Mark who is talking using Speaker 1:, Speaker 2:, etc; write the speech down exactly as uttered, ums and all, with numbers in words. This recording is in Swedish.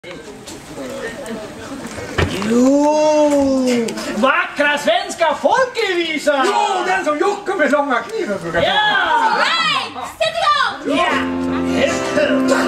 Speaker 1: Jo! Vackra svenska folkevisor!
Speaker 2: Jo, den som Jocke med långa kniven brukar ta.
Speaker 1: Ja!
Speaker 3: Nej! Sätt igång!
Speaker 1: Ja!